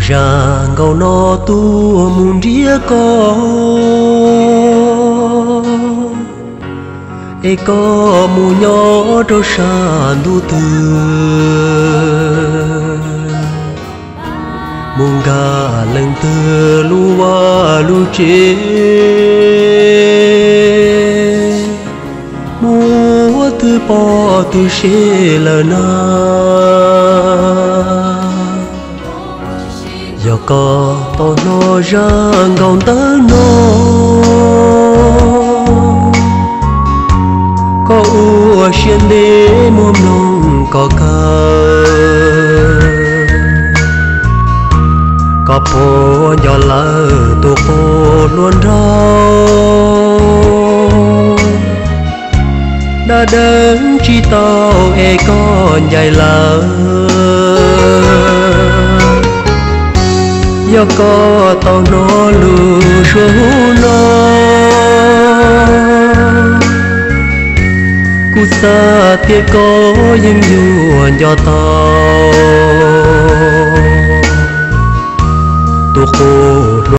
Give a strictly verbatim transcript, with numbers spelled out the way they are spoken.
ra ngầu nó tu muốn ria có e có mù nhỏ đâu xa du tư mùng gà lần tư lúa lúa chế mua từ bỏ từ xe lờ na giờ có tao nó ra ngọn tớ nó có ua xuyên đế muôn nông có cờ có phố nhỏ lỡ tụ phố luôn rau đã đến chỉ tao e con dài lỡ giờ có tao nó lù xuống nó cú xa tiếc có những yuan cho tao tu khô